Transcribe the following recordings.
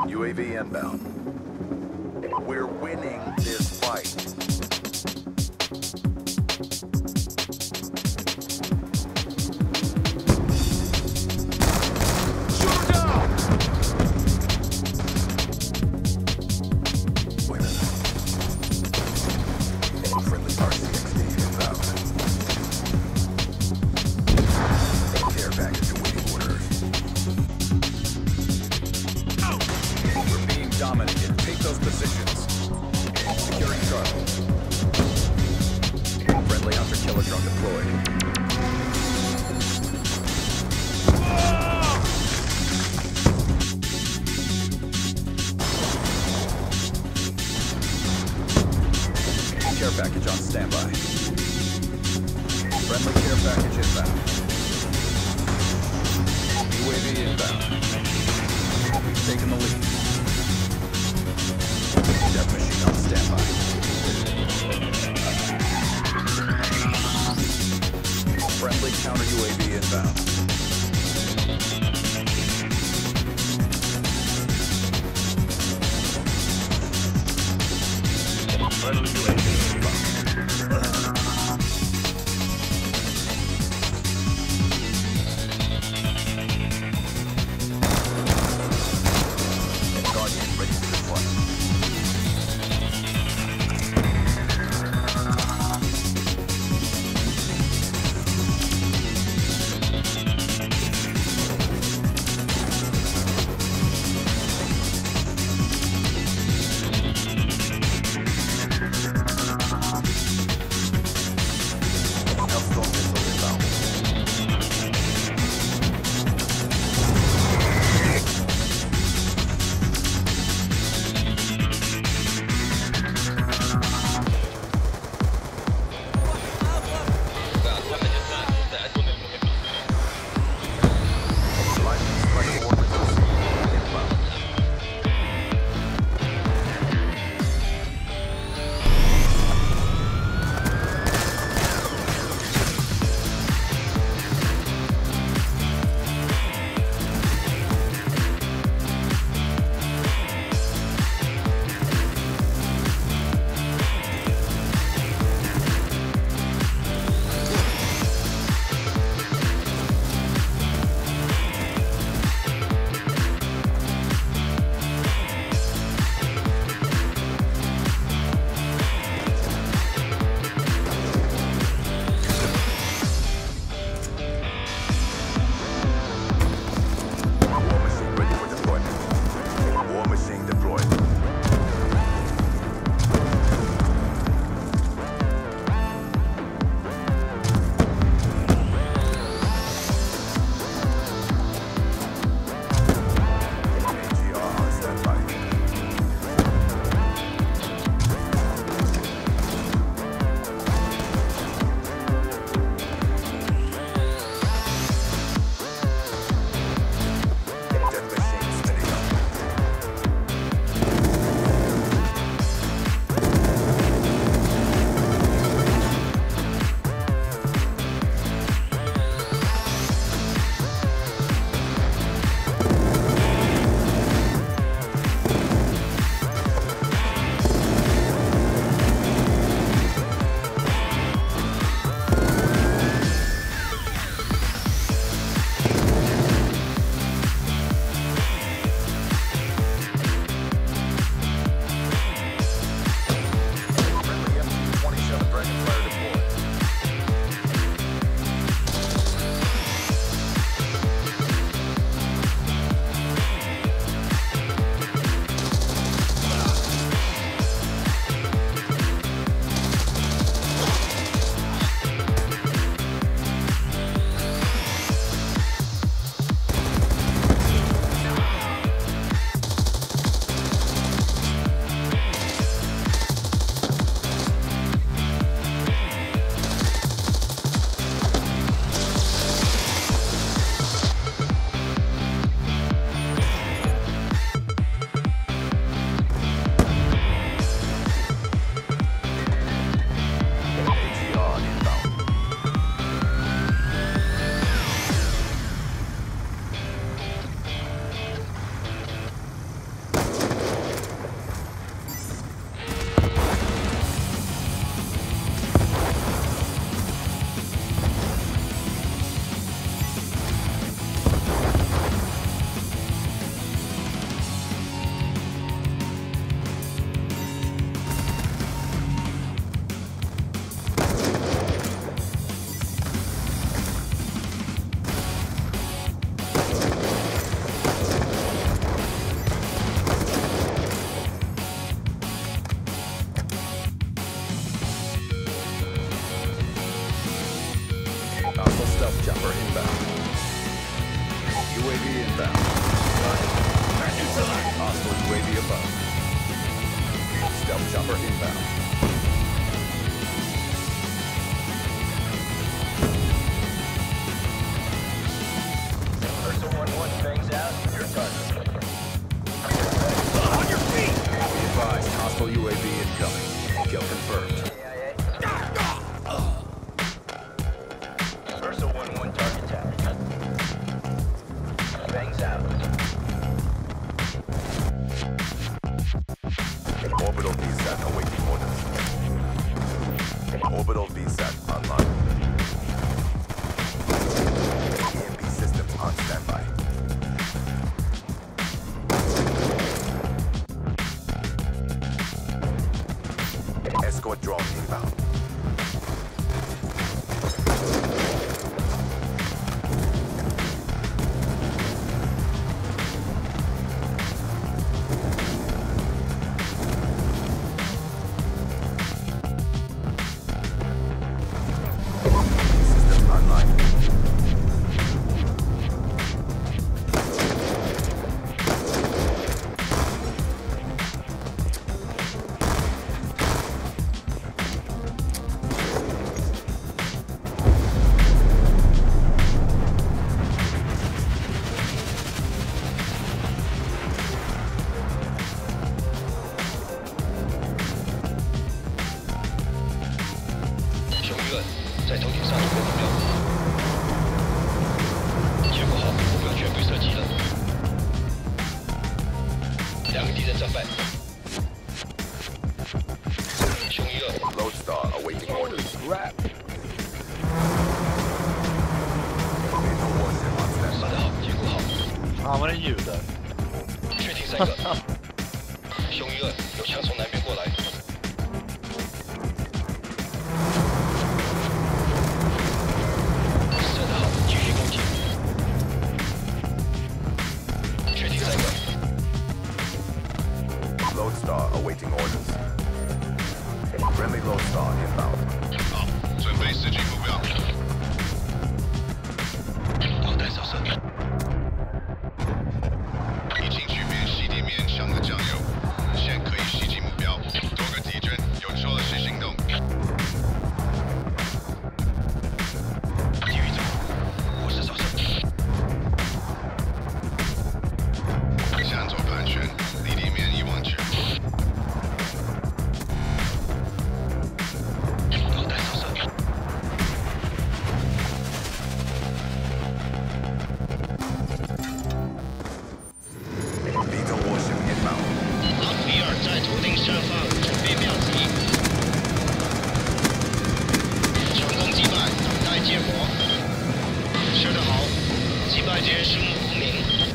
UAV inbound. We're winning this fight. Package on standby. Friendly care package inbound. UAV inbound. We've taken the lead. Death machine on standby. Friendly counter UAV inbound. Friendly UAV inbound. chopper inbound. UAV inbound. Hostile UAV above. Stealth chopper inbound. Person 1-1 bangs out. Your target. On your feet! Be advised, hostile UAV incoming. Kill confirmed. Person 1-1 target tag. Bangs out. Orbital VSAT awaiting orders. Orbital VSAT online. EMP systems on standby. Escort drone inbound. Systems online. Lodestar awaiting orders. VTOL Warship on standby. 他们的有的。 确定3个。熊一2，有枪从南边过来。设得好，继续攻击。确定3个。 Lodestar awaiting orders. Friendly Lodestar inbound. 好，准备实际目标。导弹扫射。已经局面西地面上的酱油，现可以袭击目标。多个敌军有做了实行动。继续走，我是扫射。向左盘旋，离地面1望去。导弹扫射。 VTOL Warship inbound. A.G.R 在头顶上方，准备标击。成功击败，等待结果。射得好，击败敌人生物不明。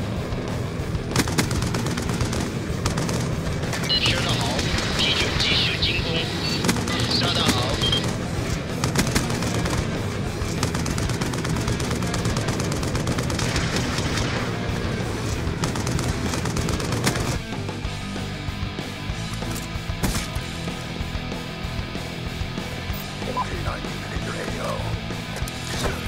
射得好，批准继续进攻。射得好。 K9 unit in your AO.